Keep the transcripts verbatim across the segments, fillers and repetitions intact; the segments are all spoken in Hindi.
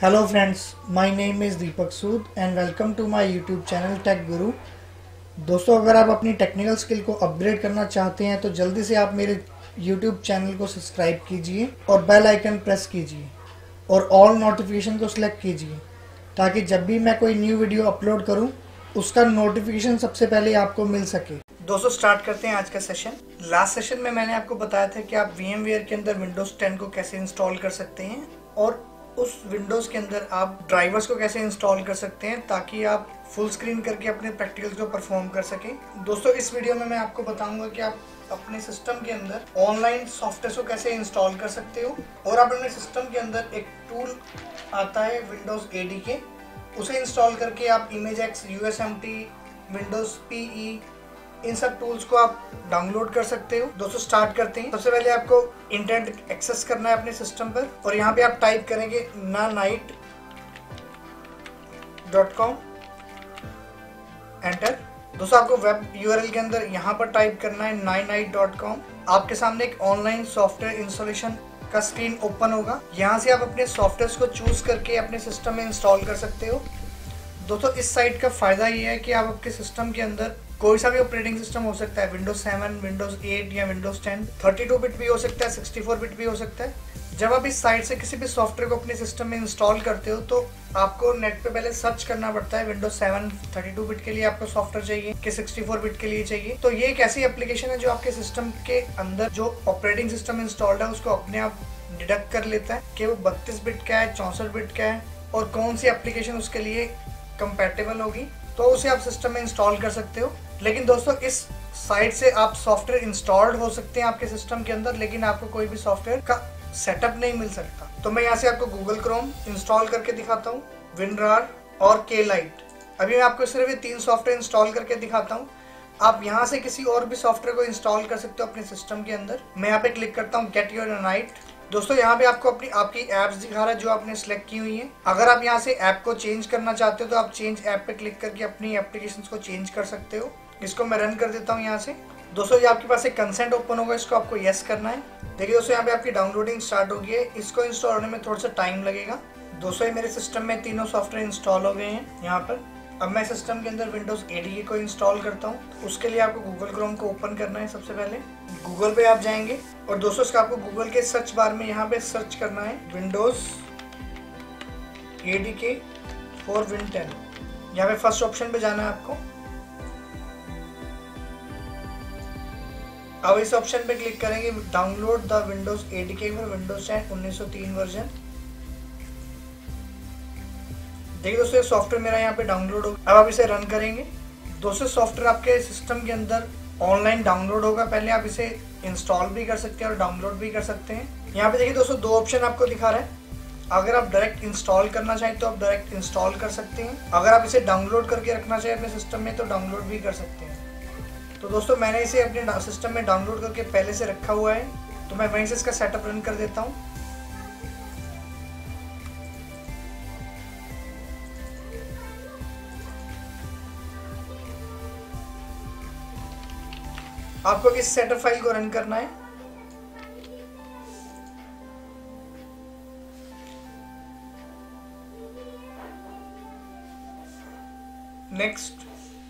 Hello friends, my name is Deepak Sood and welcome to my YouTube channel Tech Guru। दोस्तों, अगर आप अपनी टेक्निकल स्किल को अपग्रेड करना चाहते हैं तो जल्दी से आप मेरे YouTube चैनल को सब्सक्राइब कीजिए और बेल आइकन प्रेस कीजिए और ऑल नोटिफिकेशन को सिलेक्ट कीजिए ताकि जब भी मैं कोई न्यू वीडियो अपलोड करूं उसका नोटिफिकेशन सबसे पहले आपको मिल सके। दोस्तों, स्टार्ट करते हैं आज का सेशन। लास्ट सेशन में मैंने आपको बताया था कि आप VMware के अंदर विंडोज टेन को कैसे इंस्टॉल कर सकते हैं और उस विंडोज के अंदर आप ड्राइवर्स को कैसे इंस्टॉल कर सकते हैं ताकि आप फुल स्क्रीन करके अपने प्रैक्टिकल्स को परफॉर्म कर सकें। दोस्तों, इस वीडियो में मैं आपको बताऊंगा कि आप अपने सिस्टम के अंदर ऑनलाइन सॉफ्टवेयर को कैसे इंस्टॉल कर सकते हो और आप अपने सिस्टम के अंदर एक टूल आता है विंडोज A D K, उसे इंस्टॉल करके आप ImageX, U S M T, Windows P E इन सब टूल्स को आप डाउनलोड कर सकते हो। दोस्तों, स्टार्ट करते हैं। सबसे पहले आपको इंटरनेट एक्सेस करना है अपने सिस्टम पर और यहाँ पे आप टाइप करेंगे ना नाइट डॉट कॉम, एंटर। दोस्तों, आपको वेब यूआरएल के अंदर यहाँ पर टाइप करना है नाइन नाइट डॉट कॉम। आपके सामने एक ऑनलाइन सॉफ्टवेयर इंस्टॉलेशन का स्क्रीन ओपन होगा। यहाँ से आप अपने सॉफ्टवेयर को चूज करके अपने सिस्टम में इंस्टॉल कर सकते हो। दोस्तों, इस साइट का फायदा ये है कि आप आपके सिस्टम के अंदर कोई सा भी ऑपरेटिंग सिस्टम हो सकता है, विंडोज सेवन, विंडोज एट या Windows ten, thirty two bit भी हो सकता है, सिक्सटी फोर बिट भी हो सकता है। जब आप इस साइट से किसी भी सॉफ्टवेयर को अपने सिस्टम में इंस्टॉल करते हो तो आपको नेट पे पहले सर्च करना पड़ता है Windows seven thirty two bit के लिए आपको सॉफ्टवेयर चाहिए कि सिक्सटी फोर बिट के लिए चाहिए। तो ये एक ऐसी एप्लीकेशन है जो आपके सिस्टम के अंदर जो ऑपरेटिंग सिस्टम इंस्टॉल्ड है उसको अपने आप डिडक्ट कर लेता है कि वो बत्तीस बिट का है, चौसठ बिट का है और कौन सी एप्लीकेशन उसके लिए कंपैटिबल होगी, तो उसे आप सिस्टम में इंस्टॉल कर सकते हो। लेकिन दोस्तों, इस साइट से आप सॉफ्टवेयर इंस्टॉल्ड हो सकते हैं आपके सिस्टम के अंदर, लेकिन आपको कोई भी सॉफ्टवेयर का सेटअप नहीं मिल सकता। तो मैं यहाँ से आपको गूगल क्रोम इंस्टॉल करके दिखाता हूँ, विनरार और के लाइट। अभी मैं आपको सिर्फ ये तीन सॉफ्टवेयर इंस्टॉल करके दिखाता हूँ। आप यहाँ से किसी और भी सॉफ्टवेयर को इंस्टॉल कर सकते हो अपने सिस्टम के अंदर। मैं यहाँ पे क्लिक करता हूँ गेट योर नाइट। दोस्तों, यहाँ पे आपको अपनी आपकी एप्स दिखा रहा है जो आपने सेलेक्ट की हुई है। अगर आप यहाँ से ऐप को चेंज करना चाहते हो तो आप चेंज ऐप पे क्लिक करके अपनी एप्लीकेशंस को चेंज कर सकते हो। इसको मैं रन कर देता हूँ यहाँ से। दोस्तों, ये आपके पास एक कंसेंट ओपन होगा, इसको आपको यस करना है। देखिए दोस्तों, यहाँ पे आपकी डाउनलोडिंग स्टार्ट हो गई है। इसको इंस्टॉल होने में थोड़ा सा टाइम लगेगा। दोस्तों, ये मेरे सिस्टम में तीनों सॉफ्टवेयर इंस्टॉल हो गए हैं यहाँ पर। अब मैं सिस्टम के अंदर विंडोज A D K को इंस्टॉल करता हूँ। उसके लिए आपको गूगल क्रोम को ओपन करना है। सबसे पहले गूगल पे आप जाएंगे और दोस्तों, इसका आपको गूगल के सर्च बार में यहाँ पे सर्च करना है Windows A D K for win ten. यहाँ पे फर्स्ट ऑप्शन पे जाना है आपको। अब इस ऑप्शन पे क्लिक करेंगे download the Windows A D K for Windows ten उन्नीस सौ तीन वर्जन। देखिए दोस्तों, सॉफ्टवेयर मेरा यहाँ पे डाउनलोड होगा। अब आप इसे रन करेंगे। दोस्तों, सॉफ्टवेयर आपके सिस्टम के अंदर ऑनलाइन डाउनलोड होगा। पहले आप इसे इंस्टॉल भी कर सकते हैं और डाउनलोड भी कर सकते हैं। यहाँ पे देखिए दोस्तों, दो ऑप्शन आपको दिखा रहा है। अगर आप डायरेक्ट इंस्टॉल करना चाहें तो आप डायरेक्ट इंस्टॉल कर सकते हैं। अगर आप इसे डाउनलोड करके रखना चाहें अपने सिस्टम में तो डाउनलोड भी कर सकते हैं। तो दोस्तों, मैंने इसे अपने सिस्टम में डाउनलोड करके पहले से रखा हुआ है, तो मैं वहीं से इसका सेटअप रन कर देता हूँ। आपको इस सेटअप फाइल को रन करना है। नेक्स्ट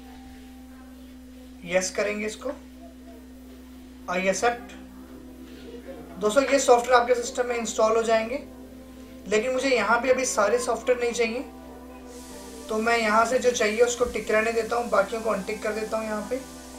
यस करेंगे इसको, आई एक्सेप्ट। दोस्तों, ये सॉफ्टवेयर आपके सिस्टम में इंस्टॉल हो जाएंगे, लेकिन मुझे यहाँ पे अभी सारे सॉफ्टवेयर नहीं चाहिए, तो मैं यहाँ से जो चाहिए उसको टिक रहने देता हूँ, बाकियों को अनटिक कर देता हूँ यहाँ पे।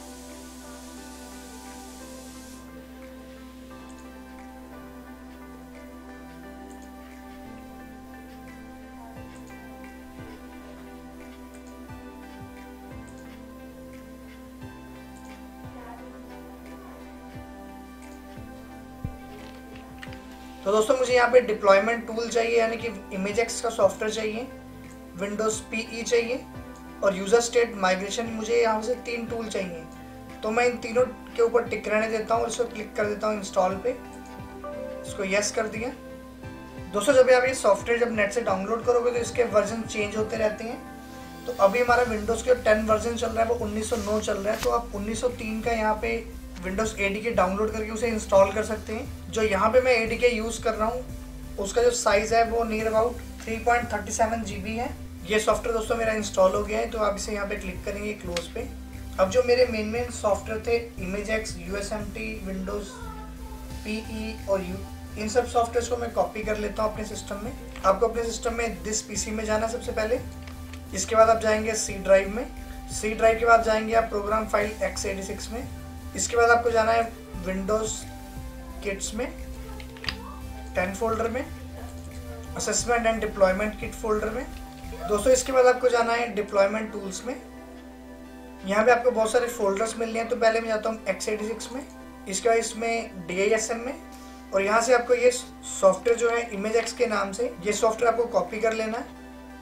तो दोस्तों, मुझे यहाँ पे डिप्लॉयमेंट टूल चाहिए यानी कि ImageX का सॉफ्टवेयर चाहिए, विंडोज P E चाहिए और यूजर स्टेट माइग्रेशन। मुझे यहाँ से तीन टूल चाहिए, तो मैं इन तीनों के ऊपर टिक रहने देता हूँ। इसको क्लिक कर देता हूँ इंस्टॉल पे, इसको यस कर दिया। दोस्तों, जब आप ये सॉफ्टवेयर जब नेट से डाउनलोड करोगे तो इसके वर्जन चेंज होते रहते हैं। तो अभी हमारा विंडोज के टेन वर्जन चल रहा है वो उन्नीस सौ नौ चल रहा है, तो आप उन्नीस सौ तीन का यहाँ पे Windows A D K download करके उसे इंस्टॉल कर सकते हैं। जो यहाँ पे मैं A D K यूज़ कर रहा हूँ उसका जो साइज़ है वो near about three point thirty seven G B है। ये सॉफ्टवेयर दोस्तों मेरा इंस्टॉल हो गया है, तो आप इसे यहाँ पे क्लिक करेंगे क्लोज पे। अब जो मेरे मेन मेन सॉफ्टवेयर थे ImageX, U S M T, Windows PE और यू, इन सब सॉफ्टवेयर को मैं कॉपी कर लेता हूँ अपने सिस्टम में। आपको अपने सिस्टम में दिस पीसी में जाना सबसे पहले। इसके बाद आप जाएंगे सी ड्राइव में। सी ड्राइव के बाद जाएंगे आप program file x eighty six में। इसके बाद आपको जाना है विंडोज किट्स में, टेन फोल्डर में, assessment and deployment kit folder में। दोस्तों इसके बाद आपको जाना है डिप्लॉयमेंट टूल्स में। यहाँ पे आपको बहुत सारे फोल्डर्स मिलने हैं, तो पहले मैं जाता हूँ एक्स एटी सिक्स में, इसके बाद इसमें डी आई एस एम में, और यहाँ से आपको ये सॉफ्टवेयर जो है इमेजेक्स के नाम से, ये सॉफ्टवेयर आपको कॉपी कर लेना है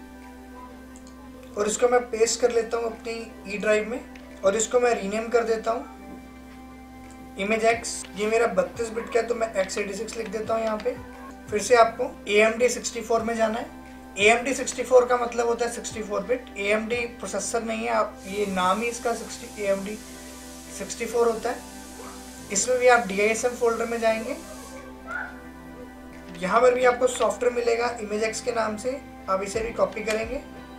और इसको मैं पेस्ट कर लेता हूँ अपनी ई ड्राइव में, और इसको मैं रीनेम कर देता हूँ इमेजेक्स। ये मेरा बत्तीस बिट का है, तो मैं एक्स एटी सिक्स लिख देता हूँ यहाँ पे। फिर से आपको A M D sixty four में जाना है। A M D sixty four का मतलब होता है sixty four bit. A M D processor नहीं है, आप ये नाम ही इसका A M D sixty four होता है। इसमें भी आप D I S M folder में जाएंगे, यहाँ पर भी आपको सॉफ्टवेयर मिलेगा इमेजेक्स के नाम से, आप इसे भी कॉपी करेंगे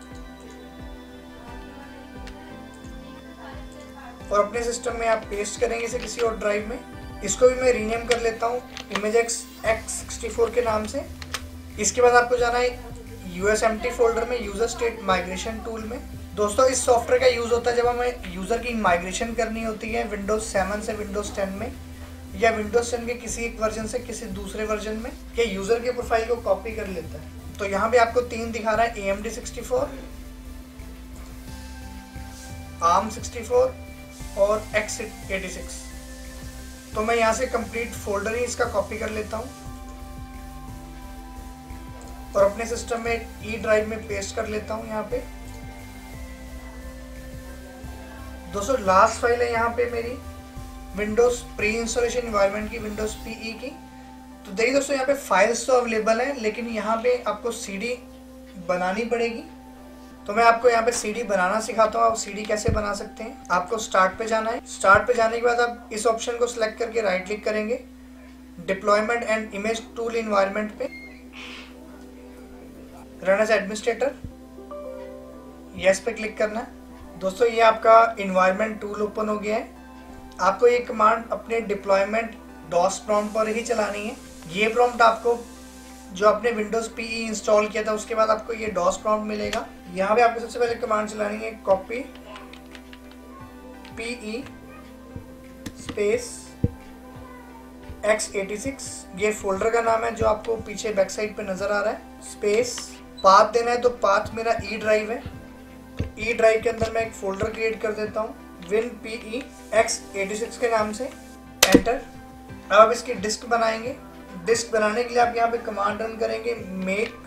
और अपने सिस्टम में आप पेस्ट करेंगे इसे किसी और ड्राइव में। इसको भी मैं रीनेम कर लेता हूँ इमेजेक्स एक्स सिक्सटी फोर के नाम से। इसके बाद आपको जाना है U S M T folder में, यूजर स्टेट माइग्रेशन टूल में। दोस्तों इस सॉफ्टवेयर का यूज होता है जब हमें यूजर की माइग्रेशन करनी होती है विंडोज सेवन से विंडोज टेन में, या विंडोज टेन के किसी एक वर्जन से किसी दूसरे वर्जन में, ये यूजर के प्रोफाइल को कॉपी कर लेता है। तो यहाँ पे आपको तीन दिखा रहा है, A M D sixty four, ARM sixty four और एक्स एटी सिक्स। तो मैं यहाँ से कंप्लीट फोल्डर ही इसका कॉपी कर लेता हूँ और अपने सिस्टम में ई ड्राइव में पेस्ट कर लेता हूँ यहाँ पे। दोस्तों लास्ट फाइल है यहाँ पे मेरी विंडोज प्री इंस्टॉलेशन एनवायरनमेंट की, विंडोज पीई की। तो देखिए दोस्तों यहाँ पे फाइल्स तो अवेलेबल हैं, लेकिन यहाँ पे आपको सीडी बनानी पड़ेगी। तो मैं आपको यहाँ पे सीडी बनाना सिखाता हूँ, आप सीडी कैसे बना सकते हैं। आपको स्टार्ट पे जाना है। स्टार्ट पे जाने के बाद आप इस ऑप्शन को सिलेक्ट करके राइट क्लिक करेंगे, deployment and image tool environment पे, रन एज एडमिनिस्ट्रेटर, यस पे क्लिक करना है। दोस्तों ये आपका एनवायरनमेंट टूल ओपन हो गया है। आपको ये कमांड अपने डिप्लॉयमेंट डॉस प्रॉम्प्ट पर ही चलानी है। ये प्रॉम्प्ट आपको जो आपने विंडोज पीई इंस्टॉल किया था उसके बाद आपको ये डॉस प्रॉम्प्ट मिलेगा। यहाँ पे आपको सबसे पहले कमांड चलानी है copy PE space x eighty six, ये फोल्डर का नाम है जो आपको पीछे बैक साइड पे नजर आ रहा है, स्पेस पाथ देना है, तो पाथ मेरा ई ड्राइव है, तो ई ड्राइव के अंदर मैं एक फोल्डर क्रिएट कर देता हूँ WinPE एक्स एटी सिक्स के नाम से, एंटर। अब आप इसकी डिस्क बनाएंगे। डिस्क बनाने के लिए आप यहाँ पे कमांड रन करेंगे make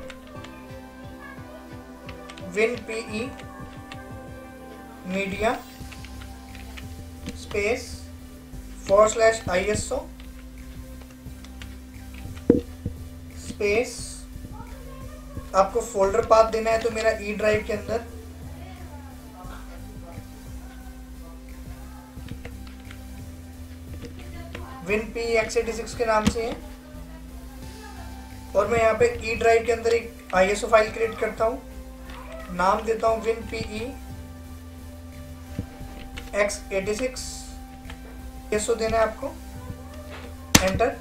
WinPE media space for slash I S O space, आपको फोल्डर पाथ देना है, तो मेरा ई ड्राइव के अंदर WinPE एक्स एटी सिक्स के नाम से है, और मैं यहाँ पे ई ड्राइव के अंदर एक I S O file create करता हूँ, नाम देता हूँ WinPE x eighty six, I S O देना है आपको, एंटर।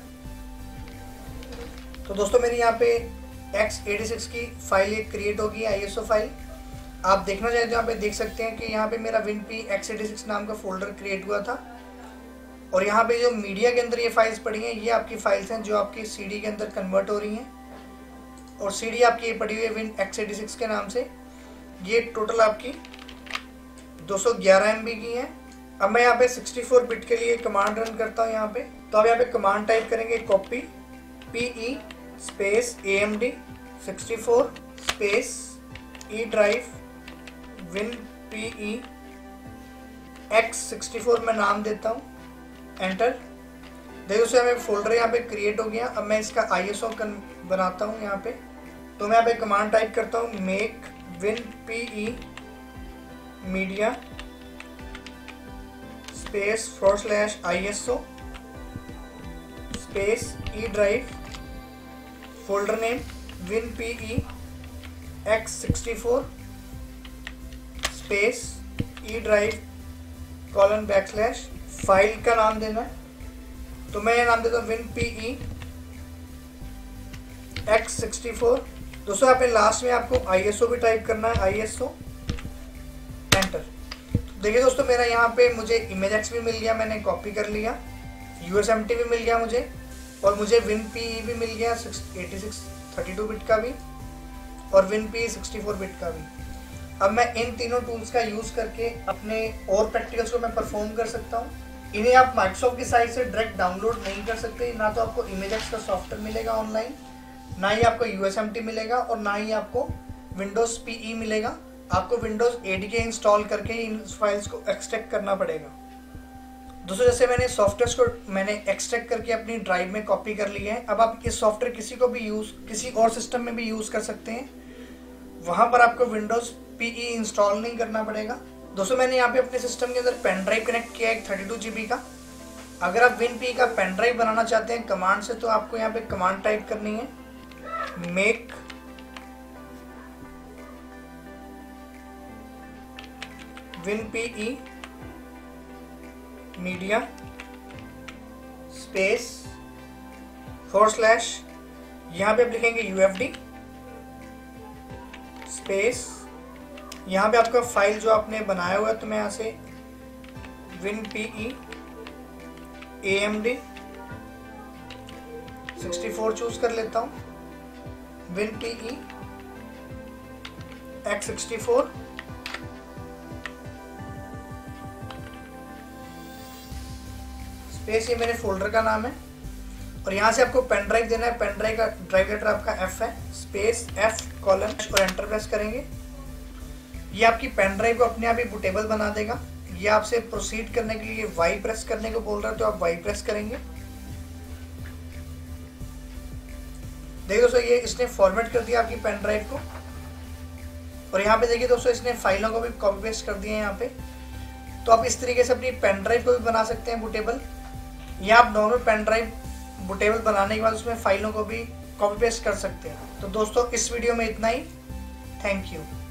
तो दोस्तों मेरी यहाँ पे एक्स एटी सिक्स की फाइल एक क्रिएट होगी, आई एस ओ फाइल। आप देखना चाहें तो यहाँ पे देख सकते हैं कि यहाँ पे मेरा WinPE एक्स एटी सिक्स नाम का फोल्डर क्रिएट हुआ था, और यहाँ पे जो मीडिया के अंदर ये फाइल्स पड़ी हैं, ये आपकी फाइल्स हैं जो आपकी सीडी के अंदर कन्वर्ट हो रही हैं, और सीडी आपकी ये पड़ी हुई है विन एक्स एटी सिक्स के नाम से। ये टोटल आपकी दो सौ ग्यारह एम बी की है। अब मैं यहाँ पे सिक्सटी फोर बिट के लिए कमांड रन करता हूँ यहाँ पे। तो अब यहाँ पे कमांड टाइप करेंगे copy PE space A M D sixty four space E drive WinPE x sixty four में नाम देता हूँ, एंटर। देखो उसे हमें फोल्डर यहाँ पे क्रिएट हो गया। अब मैं इसका आई एस ओ बनाता हूँ यहाँ पे। तो मैं यहाँ पे कमांड टाइप करता हूँ make WinPE media space for slash I S O space E drive, folder name WinPE x sixty four space E drive colon backslash, file का नाम देना है, तो मैं ये नाम देता हूँ WinPE एक्स सिक्सटी फोर। दोस्तों यहाँ पे लास्ट में आपको आई एस ओ भी टाइप करना है, आई एस ओ, एंटर। देखिए दोस्तों मेरा यहाँ पे मुझे ImageX भी मिल गया, मैंने कॉपी कर लिया, यू एस एम टी भी मिल गया मुझे, और मुझे WinPE भी मिल गया eighty six thirty two bit का भी, और WinPE सिक्सटी फोर बिट का भी। अब मैं इन तीनों टूल्स का यूज़ करके अपने और प्रैक्टिकल्स को मैं परफॉर्म कर सकता हूँ। इन्हें आप माइक्रोसॉफ्ट की साइट से डायरेक्ट डाउनलोड नहीं कर सकते, ना तो आपको ImageX का सॉफ्टवेयर मिलेगा ऑनलाइन, ना ही आपको यू एस एम टी मिलेगा, और ना ही आपको विंडोज़ पी ई मिलेगा। आपको Windows A D K install करके इन फाइल्स को एक्सट्रैक्ट करना पड़ेगा। दोस्तों जैसे मैंने सॉफ्टवेयर को मैंने एक्सट्रैक्ट करके अपनी ड्राइव में कॉपी कर लिया है, अब आप इस सॉफ्टवेयर किसी को भी यूज़ किसी और सिस्टम में भी यूज़ कर सकते हैं, वहाँ पर आपको विंडोज़ पी ई इंस्टॉल नहीं करना पड़ेगा। दोस्तों मैंने यहाँ पे अपने सिस्टम के अंदर पेन ड्राइव कनेक्ट किया है एक थर्टी टू जी बी का। अगर आप WinPE का पेन ड्राइव बनाना चाहते हैं कमांड से, तो आपको यहाँ पे कमांड टाइप करनी है, make WinPE media space four slash, यहाँ पे आप लिखेंगे यू एफ डी स्पेस, यहाँ पे आपका फाइल जो आपने बनाया हुआ है, तो मैं यहाँ से WinPE A M D sixty four choose कर लेता हूँ, WinPE x sixty four space, ये मेरे फोल्डर का नाम है, और यहाँ से आपको पेन ड्राइव देना है। पेन ड्राइव का ड्राइव लेटर आपका एफ है, स्पेस एफ कॉलन और एंटर प्रेस करेंगे। ये आपकी पेन ड्राइव को अपने आप ही बूटेबल बना देगा। ये आपसे प्रोसीड करने के लिए वाई प्रेस करने को बोल रहा है, तो आप वाई प्रेस करेंगे। देखिए दोस्तों ये इसने फॉर्मेट कर दिया आपकी पेन ड्राइव को, और यहाँ पे देखिए दोस्तों इसने फाइलों को भी कॉपी पेस्ट कर दिया है यहाँ पे। तो आप इस तरीके से अपनी पेन ड्राइव को भी बना सकते हैं बूटेबल, या आप नॉर्मल पेन ड्राइव बूटेबल बनाने के बाद उसमें फाइलों को भी कॉपी पेस्ट कर सकते हैं। तो दोस्तों इस वीडियो में इतना ही, थैंक यू।